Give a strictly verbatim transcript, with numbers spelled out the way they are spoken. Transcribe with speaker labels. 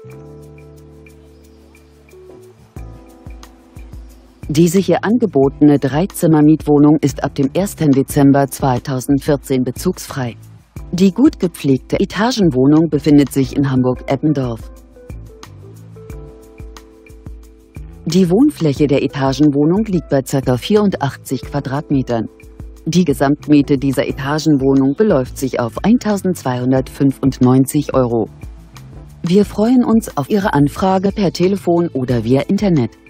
Speaker 1: Diese hier angebotene Dreizimmer-Mietwohnung ist ab dem ersten Dezember zweitausendvierzehn bezugsfrei. Die gut gepflegte Etagenwohnung befindet sich in Hamburg-Eppendorf. Die Wohnfläche der Etagenwohnung liegt bei ca. vierundachtzig Quadratmetern. Die Gesamtmiete dieser Etagenwohnung beläuft sich auf eintausendzweihundertfünfundneunzig Euro. Wir freuen uns auf Ihre Anfrage per Telefon oder via Internet.